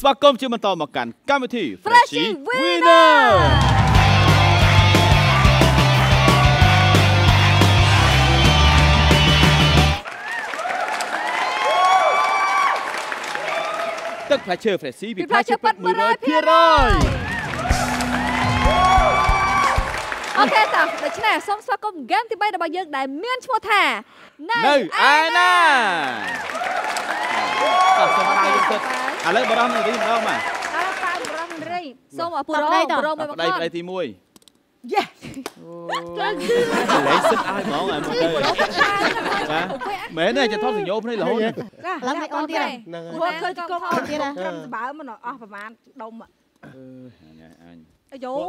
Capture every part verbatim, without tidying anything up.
វាគមន៍ជាបន្តមកកាន់កម្មវិធី Freshie Winner ទឹកផ្លែឈើ Freshie ពីផ្លែឈើពិត មួយរយភាគរយអូខេតោះដូច្នេះសូមស្វាគមន៍ហ្គេមទី 3 របស់យើងដែលមានឈ្មោះថានៅឯណាតោះសូមផ្សាយទឹកឥឡូវបរោះនឹងរីម្ដងបាទតើប៉ាបរោះនឹងរីសូមអពុរោបរោមួយមកប្តីប្តីទី មួយយេលេងសិតឲ្យហ្មងអាមកទៅមែនទេจะថតសញ្ញោភ្នែករហូតឡើងមិនអន់ទៀតហ្នឹងឃើញកងអត់ទៀតត្រឹមស្បើមិនអស់ប្រហែលដុំអឺអញអាយ៉ូ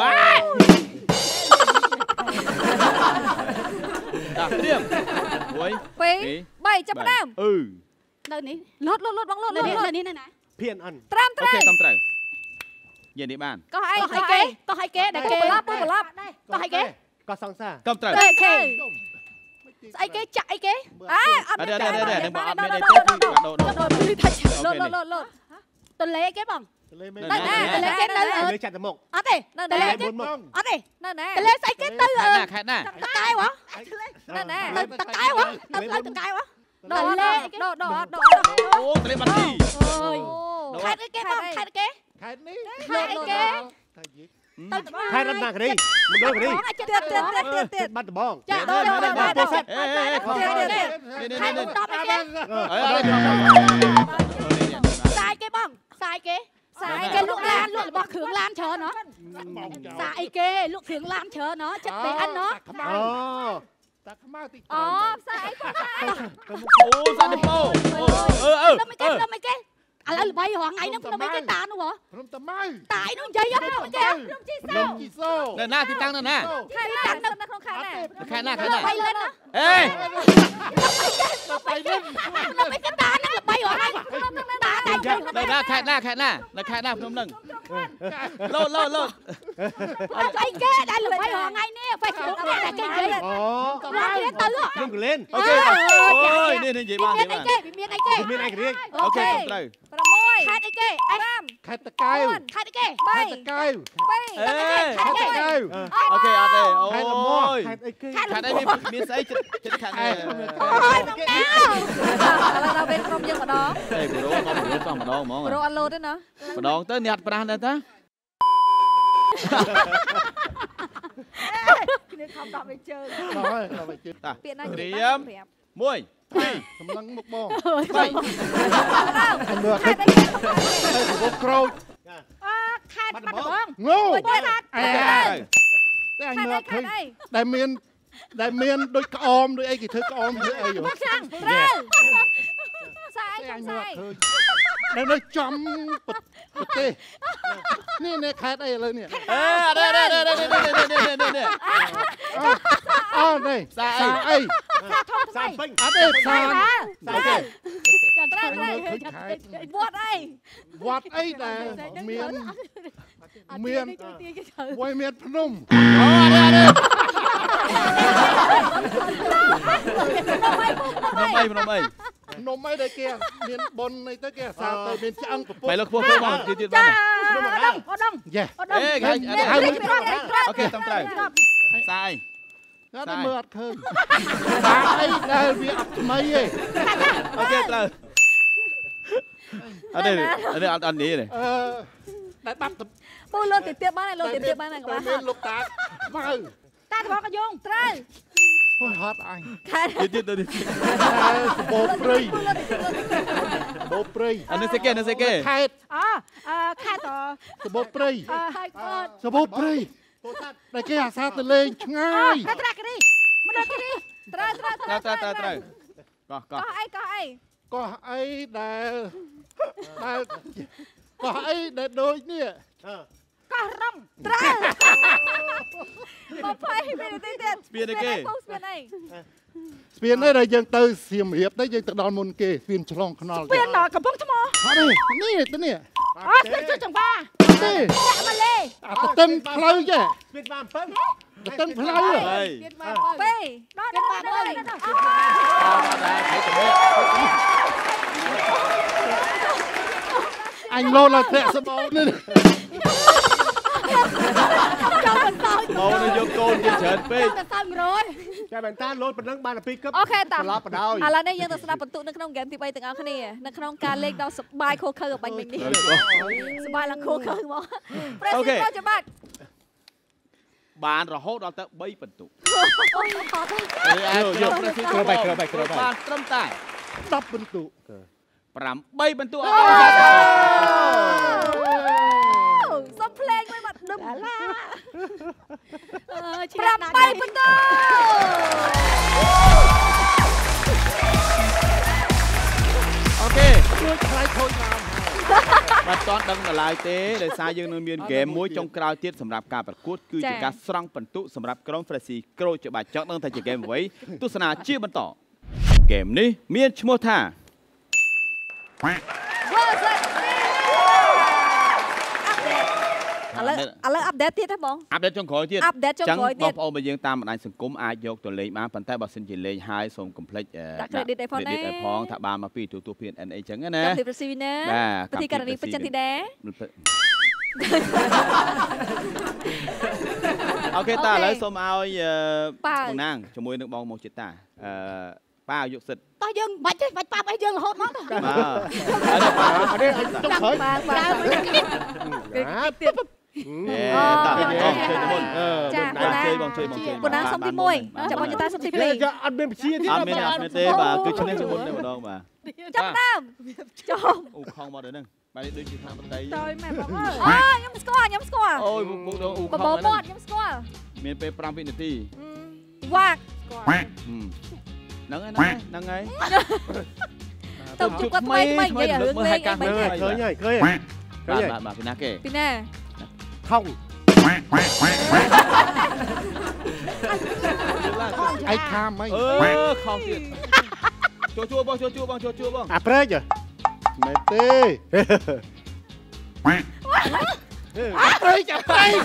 ដាក់ត្រៀមមួយពីរបីចាប់ផ្ដើមអឺនៅនេះលូតលូតលូតបងលូតលូតនៅនេះនៅណាភៀនអិនត្រាំត្រាំអូខេតាមត្រូវនិយាយនេះបានកោះអីកោះអីគេកោះអីគេដែលគេប្រឡាប់ប្រឡាប់កោះអីគេកោះសង្សារតាមត្រូវគេស្អីគេចាក់អីគេអើអត់មានចាក់នឹងបងអត់មានអីទេគឺកាដូដូលូតលូតលូតលូតតលេគេបងតលេមិននៅណាតលេគេនៅលើចាត់ទៅមុខអត់ទេនៅតលេគេអត់ទេនៅណាតលេស្អីគេទៅខេតណាខេតណាតកែវហ៎នៅណានៅតកែវហ៎នៅលើតកែវហ៎ដោលេដោដោអត់ដោអូតលេបាន់ទីអូយខេតអីគេបងខេតអីគេខេតនេះខេតអីគេទៅខេតរតនគិរីមិនដល់គិរីទៀតទៀតទៀតទៀតទៀតបាត់ដំបងចាដោដោដោដោអេអេខំនេះនេះនេះខេតដប់អីគេសាយគេបងសាយគេសាយគេលក់ឡានលក់របស់គ្រឿងឡានច្រើនហ៎សាយគេលក់គ្រឿងឡានច្រើនហ៎ចិត្តពេអិនហ៎អូតាខ្មៅតិចអូផ្សារអីផងអូសាដេប៉ូអឺអឺខ្ញុំមិនគេខ្ញុំមិនគេឥឡូវល្បីរងថ្ងៃហ្នឹងខ្ញុំមិនគេតានោះហ៎ព្រមតម៉ៅតាយនោះនិយាយហ្នឹងគេខ្ញុំជីសូខ្ញុំជីសូនៅណាទីតាំងនៅណាខេតាំងនៅក្នុងខេណាខេណាខេណាល្បីលិនណាអេល្បីលិនខ្ញុំមិនគេតាហ្នឹងល្បីរងថ្ងៃតាតែនៅណាខេណាខេណានៅខេណាភ្នំនឹងលោតលោតលោតអីគេដែលល្បីរងថ្ងៃនេះ Facebook នេះតែគេនិយាយអូមកគេទៅខ្ញុំក៏លេនអូខេអូយនេះនិយាយបាននិយាយបានមានអីគេមានអីគេអូខេត្រូវ 6ខេតអីគេ5 ខេតតកែវខេតអីគេខេតតកែវអេខេតតកែវអូខេអត់ទេអូខេតល្មមខេតអីគេខេតអីមានមានស្អីចិត្តចិត្តខេតនេះអូយមកណាឥឡូវដល់ពេលក្រុមយើងម្ដងអេប្រូមកប្រូសោះម្ដងហ្មងប្រូអត់លោតទេណាម្ដងទៅអ្នកប្រាស់ដែរតាគ្នាខំដកវាជើងដល់ដល់វាជើងតាពាក្យណាត្រៀមមួយពីរសម្លឹងមុខបងបីអញមើលខេតទៅបុកក្រូចអើខេតបាត់ដំបងងូមួយទៀតអត់តែអញមើលឃើញដែលមានដែលមានដូចក្អមដូចអីគេធ្វើក្អមធ្វើអីហ៎មកខាងត្រូវសាយអញមើលឃើញដែលនៅចំប្រទេសនេះនេះខេតអីឥឡូវនេះអេអត់ទេទេទេទេទេទេអូនេះសាអីអីសាធំថ្មីអត់ទេសាសាទេចាំត្រូវត្រូវវត្តអីវត្តអីដែលមានមានវយមានភ្នំអូអត់ទេអត់ទេភ្នំអីភ្នំអីនំអីដែលគេមានបុណ្យអីទៅគេអាសាទៅមានឆ្អឹងពពុះបែរលោកខ្ពស់ខ្ពស់មកទៀតទៀតមកអូដងអូដងយេអេគេហៅអូខេតាមត្រូវសាយគាត់តែមើលអត់ឃើញសាអីដែលវាអត់ថ្មីទេអូខេត្រូវអត់ទេអត់អត់នេះទេអឺដែលបាត់ពូលោតទៅទៀតបានហើយលោតទៅទៀតបានហើយក្បាលហត់លោកតាមកតាត្បកយងត្រូវអូយហត់អញខែទៀតទៀតទៀតបោព្រៃបោព្រៃអានេះសេគេនេះសេគេខេតអូអឺខេតសបោព្រៃអឺហើយគាត់សបោព្រៃដែលគេអាសាទៅលេងឆ្ងាយតែត្រាក់នេះមិនដល់ទីត្រូវត្រូវត្រូវត្រូវត្រូវត្រូវកោះកោះកោះអីកោះអីកោះអីដែលដែលកោះអីដែលដូចនេះកោះរំត្រូវមកផៃពីទីទៀតស្ពានអីគេស្ពានអីស្ពានអីដែលយើងទៅសៀមរាបទៅយើងទៅដល់មុនគេស្ពានឆ្លងថ្នល់ស្ពានដល់កំពង់ថ្មអត់ទេនេះទៅនេះអូស្ពានជួយចង្វាទេចាក់មកលេអាទៅទឹងផ្លូវចេះស្ពានបានពឹងទៅទឹងផ្លូវស្ពានបានពេដល់ដល់ដល់អត់ដែរខៃទៅ anh lô là thẹn sập bầu nên cho mình thôi màu nó vô côn trên trời pê cho xong rồi chạy bàn ta lôi bàn nâng bàn là pi cấp អូខេតាឡប់បដ ாய் ឥឡូវនេះយើងទៅស្ដាប់បន្ទុកនៅក្នុងហ្គេមទី3ទាំងអស់គ្នានៅក្នុងការលេងដល់សបាយខូខើបាញ់មិញនេះសបាយឡើងខូខើមកប្រេសស៊ីចូលច្បាច់បានរហូតដល់ទៅ 3 បន្ទុកអូយខកទៅយកយកក្របីក្របីក្របីបានត្រឹមតែ đập bên tụ 8 បន្ទុកសុំភ្លេងមួយបាត់ដឹមឡាអឺឈ្នះប្រាំបីបន្ទុកអូខេជួយខ្លាយខូចតាមបាទតន់ដឹងដល់ឡើយទេដោយសារយើងនឹងមានហ្គេមមួយចុងក្រោយទៀតសម្រាប់ការប្រកួតគឺជាការស្រង់បន្ទុកសម្រាប់ក្រុម Freshy ក្រូចច្បាច់ចង់ដឹងថាជាហ្គេមអ្វីទស្សនាជាបន្តហ្គេមនេះមានឈ្មោះថាឥឡូវឥឡូវអាប់ដេតទៀតទេបងអាប់ដេតចុងក្រោយទៀតអាប់ដេតចុងក្រោយទៀតបងប្អូនបើយើងតាមបណ្ដាញសង្គមអាចយកទៅលេងបានប៉ុន្តែបើសិនជាលេងហើយសូមកុំភ្លេចដាក់ credit ឲ្យផងដែរ credit ឲ្យផងថាបានមកពីទូទូ พี เอ็น เอ็น អីចឹងណាកម្មវិធី Freshy Winner ពិធីករណីពេជ្រចន្ទធីតាអូខេតាឥឡូវសូមឲ្យប៉ាបងណាងជាមួយនឹងបងមកចិត្តតាអឺប៉ាយកសិទ្ធតោះយើងបាច់ទេបាច់ប៉ាប់អីយើងរហូតមកទៅបាទអត់ទេប៉ាអត់ទេអញទុកខើចបាទបាទទៀតអេតាបងជួយទៅមុនចាបងជួយបងជួយបងជួយប៉ុណ្ណាសុំទី1ចាំបងចតាសុំទីនេះ 2 អត់មានពជាទៀតអត់មានអត់មានទេបាទគឺឈ្នះជាមុនតែម្ដងបាទចាប់ដើមចុះអូខំមកដល់ហ្នឹងបាទដូចជាថាបន្តីតើម៉ែបងអើយអូខ្ញុំស្គាល់ខ្ញុំស្គាល់អូយមុខដងអូខំបបោមាត់ខ្ញុំស្គាល់មានពេល5វិនាទីវ៉ាក់ស្គាល់ហ្នឹងហើយហ្នឹងហើយទៅជួបគាត់ថ្មីថ្មីនិយាយរឿងលេងអីមិនឃើញហើយឃើញហើយឃើញបាទហើយបាទបាទពីណាគេពីណាថង ai tham mấy អឺខំទៀតចូលជួបងចូលជួបងចូលជួបងអាប្រេច mẹ tê ប្រេចអាប្រេច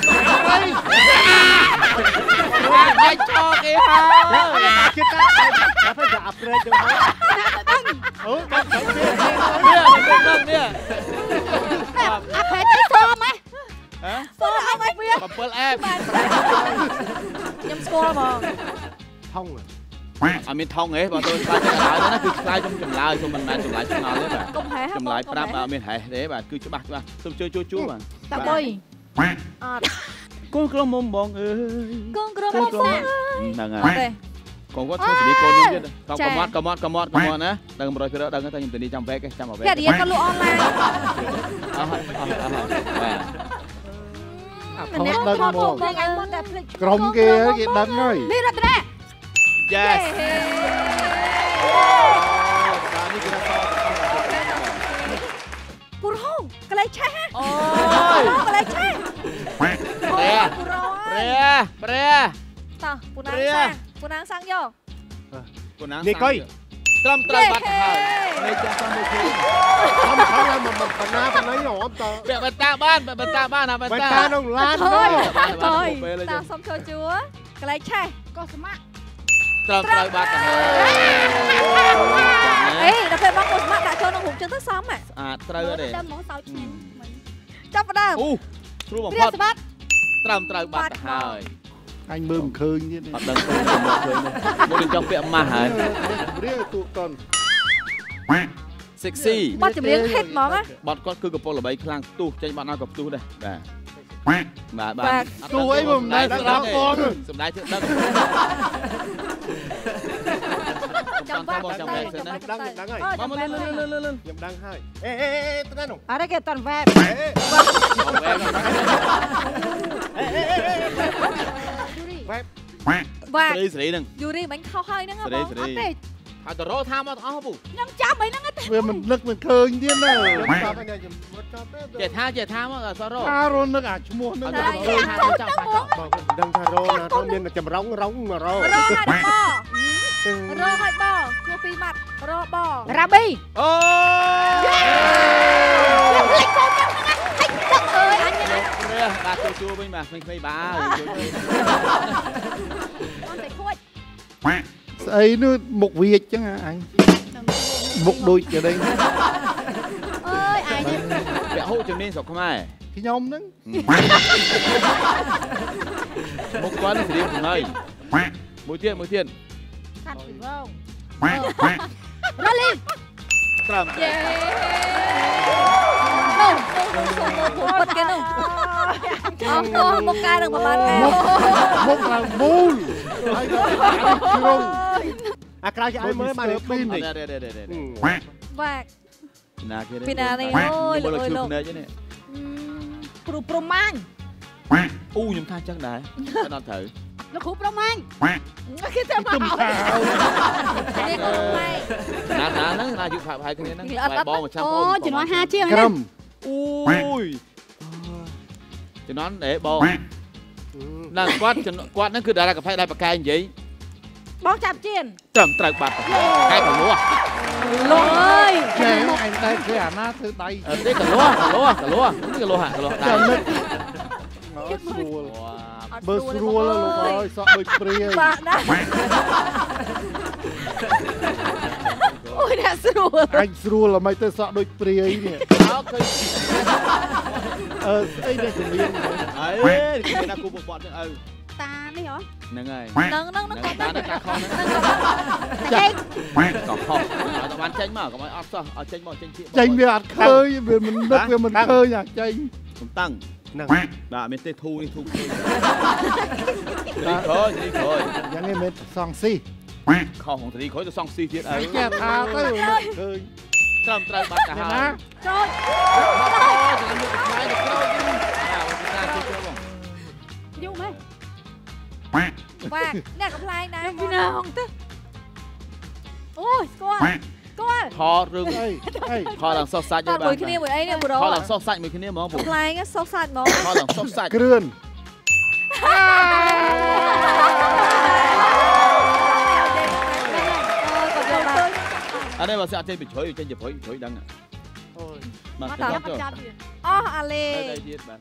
បាច់ឆោគេហើជិតតាអាប្រេចអាប្រេចទៅអូដល់ទៅនេះនេះមិនដឹងនេះអាផេតអីសមហ៎ហ៎សមអីវា 7 app ខ្ញុំស្គាល់ហ្មងថងអត់មានថងទេបើទៅឆ្លើយចម្លើយណាគឺឆ្លើយខ្ញុំចម្លើយខ្ញុំមិនមែនចម្លើយឆ្ងល់ទេបាទកុំហេះចម្លើយប្រាប់អត់មានហេះទេបាទគឺច្បាស់ច្បាស់សូមជួយជួយជួបាទតើបុយអត់កូនក្រុមមុំបងអើយកូនក្រុមមកសាហ្នឹងហើអត់ទេយ កូនគាត់ធ្វើសេរីកូនខ្ញុំទៀតកុំកុំមាត់កុំមាត់កុំមាត់កុំមាត់ណាដឹង 100% ដឹងតែខ្ញុំទៅនេះចាំវែកចាំមកវែកគេរៀនក៏លក់អនឡាញអស់ហើយអស់ហើយអស់ហើយបាទ không đâm một បងអញមកតែភ្លេចក្រុមគេគេដឹងហើយនេះរតនា Yes បាទនេះគឺថាពូរហូកន្លែងឆេះអូយកន្លែងឆេះព្រះពូរហូព្រះព្រះតោះពូណាងសាំងពូណាងសាំងយកគូណាងនេះកុយត្រឹមត្រូវបាត់ទៅហើយនេះចាំចាំមួយខ្លួនថងថងមកមកបណ្ណាបណ្ណៃហមតពាក់បន្តាបានពាក់បន្តាបានណាបន្បណ្តាតាក្នុងឡានអើយបានបានអើយពេលតោះសុំចូលជួកន្លែងឆេះក៏ស្មាក់ត្រឹមត្រូវបាត់ទៅហើយអេដល់ពេលបងកូនស្មាក់ដាក់ចូលក្នុងរូបចឹងទៅសមហ៎អាត្រូវទេដើមមកសោចឈ្នះចាប់ផ្ដើមអូស្រួលបំព្រាផុតសម្បត្តិត្រឹមត្រូវបាត់ទៅហើយ anh mơ một khơi như អ thế ត់ដឹងទៅមកឃើញមកនឹងចង់ពាក់ម៉ាស់ហើយ riêng tụ con sexy បត់ចម្រៀងហិតហ្មងណាបត់គាត់គឺកំពុងល្បីខ្លាំងផ្ទុះចេញបាត់ដល់ក៏ផ្ទុះដែរបាទបាទបាទបាទទូអីមិនដែរស្ដាប់កូនសំដាយធ្វើដឹងចាំបាត់បងចាំវែកសិនណាដឹងដឹងហើយមកលឿនលឿនលឿនលឿនខ្ញុំដឹងហើយអេអេអេទៅនោះអរគេតន់វ៉ែបបងវែកវ៉ែបវ៉ាស្រីស្រីហ្នឹងយូរីមិនខុសហើយហ្នឹងហ៎ស្បរីងស្រីអត់ទេហើយតរោថាមកទាំងអស់ពូខ្ញុំចាំអីហ្នឹងទេវាមិននឹកមិនឃើញទៀតណាខ្ញុំចាប់ហើយខ្ញុំមកចាប់ទេចេះថាចេះថាមកអសរោថារនឹកអាឈ្មោះហ្នឹងអត់ដឹងថាចាប់ថាចាប់បងដឹងថារោណាទៅមានចម្រងរងមករោរោហើយបរោហើយបឈ្មោះពីរម៉ាត់រោបរ៉ាប៊ីអូលេខកូនខ្ញុំហ្នឹងហិចទឹកអើយអញព្រះបាទជួយជួយវិញបាទក្មេងៗបាទជួយជួយអត់តែខួចស្អីនោះមុខវាចចឹងអញមុខដូចទៅđây អើយអញពាក់ហូជំនាញស្រុកខ្មែរខ្ញុំហ្នឹងមុខគាត់នឹងស្រៀងចំណៃមួយទៀតមួយទៀតខាត់ពីវងរ៉ាលីត្រឹមយេនោះទៅសុំមកពុតគេនោះអស់ទៅមកកែនឹងប្រហែលខែមុខឡើងមូលហើយក៏ជ្រុងអាក្រៅជាឲ្យមើលមកនេះពីរនេះនេះបាក់ណាគេពីណានេះអូយមើលលោកជឿលោកភ្នែកនេះគ្រូប្រមាញ់អូខ្ញុំថាចឹងដែរអត់ត្រូវលោកគ្រូប្រមាញ់គេទៅមកជំខាវនេះក៏ម៉ែណាណាហ្នឹងណាយុផាក់ផាយគ្នាហ្នឹងបាយបងមកចាំអូបងជំនាន់5ជាងក្រឹមអូយជំនាន់អេបងណាគាត់គាត់ហ្នឹងគឺតារាកាហ្វេដែលប្រកែកនិយាយបងចាប់ជៀនត្រឹមត្រូវបាត់កែកលោះលោកអើយចែអញតែគេអាណាធ្វើដៃអត់ទេកលោះកលោះកលោះនេះកលោះកលោះដែរចាំនឹកស្រួលបើស្រួលលោកអើយសក់ដូចព្រាយបាក់ណាស់អូយអ្នកស្រួលអញស្រួលអ្ហ្មងទៅសក់ដូចព្រាយនេះអើឃើញអឺស្អីនេះជំនាញអើគេណាគូបបត់ហ្នឹងឪតានេះហ៎ហ្នឹងហើយនឹងនឹងនឹងតានៅការខុសហ្នឹងចេញក៏ខុសអត់បានចេញមកកុំឲ្យអត់សោះឲ្យចេញមកចេញជាចេញវាអត់ឃើញវាមិននឹកវាមិនឃើញអាចេញសំតឹងហ្នឹងបាទមានទេធូនេះធូឃើញនេះឃើញនេះឃើញយ៉ាងនេះមិនសងស៊ីខុសของត្រីខូចទៅសងស៊ីទៀតឪចេះថាទៅនឹកឃើញត្រឹមត្រូវបាត់ទៅហើយណាចូលចាំលើកខ្លាយទៅក្រោយវិញបាទពីណាជួយបងយូរមែនបាក់អ្នកកំ pl ែងដែរពីណាហងទៅអូយស្គាល់ស្គាល់ខរឿងអីអីខឡើងសុសសាច់តើទេបាមួយទគ្នាមួយអីនេះប្រូខឡើងសុសសាច់មួយគ្នាហ្មងព្រោះខ្លែងសុសសាច់ហ្មងខឡើងសុសសាច់គ្រឿនអានេះបើសិនអត់ចេញបញ្ជ្រុយចេញជាព្រុយព្រុយដឹងអូយបាទមកចាំចាប់ទៅចាប់ទៀតអស់អាលេទៅទៀតបាទ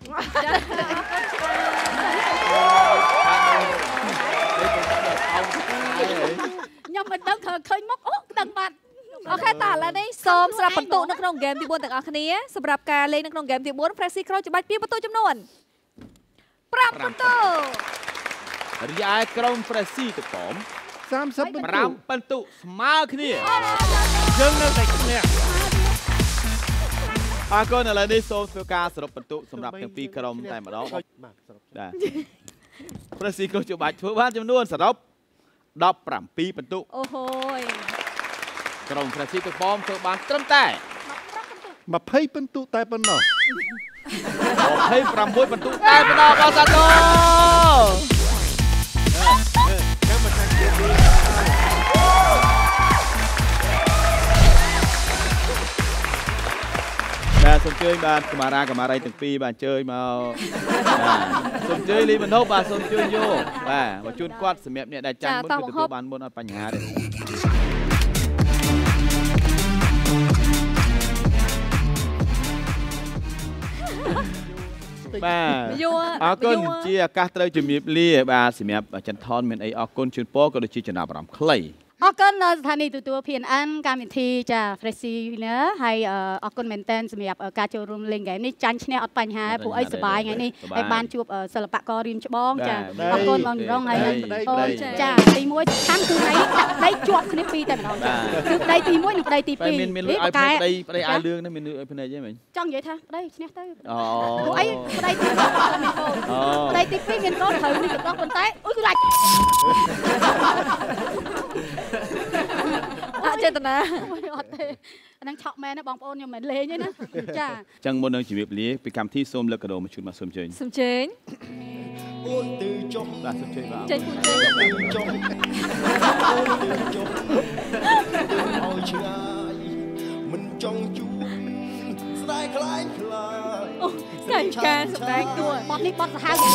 ខ្ញុំមិនដឹងឃើញឃើញមុខអូដឹងបាត់អូខេតើឥឡូវនេះសូមស្រាប់បន្ទុកនៅក្នុងហ្គេមទី4ទាំងអស់គ្នាសម្រាប់ការលេងនៅក្នុងហ្គេមទី4 Pressy Crow ច្បាច់ពីបន្ទុកចំនួន5បន្ទុករីឯក្រុម Pressy ទៅកំសាមសិបបន្ទុក 5បន្ទុកស្មើគ្នាយើងនៅតែគ្នាអរគុណឥឡូវនេះសូមធ្វើការសរុបបន្ទុកសម្រាប់ទាំងពីរក្រុមតែម្ដងបាទសរុបបាទ Pressy Crow ច្បាច់ធ្វើបានចំនួនសរុបដប់ប្រាំពីរបន្ទុកអូហូយក្រុម Pressy ទៅបំធ្វើបានត្រឹមតែ 20បន្ទុកតែប៉ុណ្ណោះ 26បន្ទុកតែម្ដងបងសាទរបាទសូមអញ្ជើញបាទកមារាកមារីទាំងពីរបាទអញ្ជើញមកបាទសូមអញ្ជើញលីបណ្ឌុបបាទសូមអញ្ជើញយកបាទមកជូនគាត់សម្រាប់អ្នកដែលចាំមុនគឺទទួលបានមុនអត់បញ្ហាទេបាទអរគុណជាឱកាសត្រូវជំរាបលាបាទសម្រាប់ចន្ទថនមានអីអរគុណជូនពរក៏ដូចជាចំណាប់អារម្មណ៍ខ្លីអរគុណស្ថានីយ៍ទទួល พี เอ็น เอ็น កម្មវិធីចា Pressy ណាហើយអរគុណមែនតើសម្រាប់ការចូលរួមលេងហ្គេមនេះចាញ់ឈ្នះអត់បញ្ហាព្រោះអីសប្បាយថ្ងៃនេះហើយបានជួបសិល្បកររៀមច្បងចាអរគុណបងរងហើយអូចាទីមួយសំខាន់គឺថ្ងៃដាក់ដីជាប់គ្នាពីរតែម្ដងចាគឺដីទីមួយនិងដីទីពីរមានមានលុយឲ្យប្តីប្តីអាយលឿងនេះមានលុយឲ្យភ្នែកទេមិញចង់និយាយថាប្តីឈ្នះទៅអូព្រោះអីប្តីទីមួយក៏មានកូនប្តីទីពីរមានកូនត្រូវនេះទៅប៉ុន្តែអុយគឺដាច់អចេតនាអត់ទេអានឹងឆក់មែនណាបងប្អូនខ្ញុំមិនលេងទេណាចាចឹងមុននឹងជម្រាបលាពីកម្មវិធីសូមលើកកាដូមកជូនមកសូមជើញសំជេងអូនទៅចុះបាទសូមជើញបាទចេញពូជេងទៅចុះអូនទៅចុះឲ្យឆ្ងាយមិនចង់ជួបស្ដាយខ្លាយខ្លាយអូសាច់ការសម្ដែងតួបត់នេះបត់សាហាវ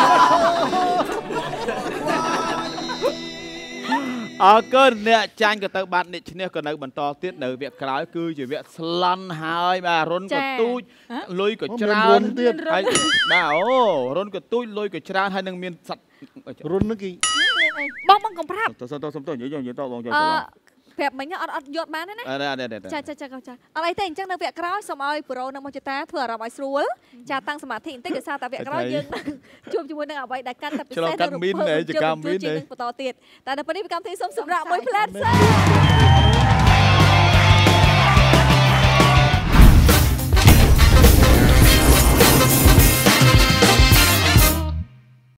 អរគុណអ្នកចាញ់ក៏ទៅបាត់អ្នកឈ្នះក៏នៅបន្តទៀតនៅវគ្គក្រោយគឺជាវគ្គស្លន់ហើយបាទរុនក៏ទូចលុយក៏ច្រើនហើយបាទអូរុនក៏ទូចលុយក៏ច្រើនហើយនឹងមានសัตว์រុននឹងគេបងបងកំប្រាប់ទៅសុំទៅសុំទៅនិយាយនិយាយតបងចូលអឺប្រាប់មិញអត់អត់យកបានទេណាអត់អត់ចាចាចាចាអត់អីទេអញ្ចឹងនៅវគ្គក្រោយសូមឲ្យប្រូនិងមកចតាធ្វើអារម្មណ៍ឲ្យស្រួលចាតាំងសមាធិបន្តិចដោយសារតែវគ្គក្រោយយើងជួបជាមួយនឹងអ្វីដែលកាន់តែពិសេសទៅបន្តទៀតតែដល់ពេលនេះកម្មវិធីសូមសម្រាប់មួយផ្លែតសិន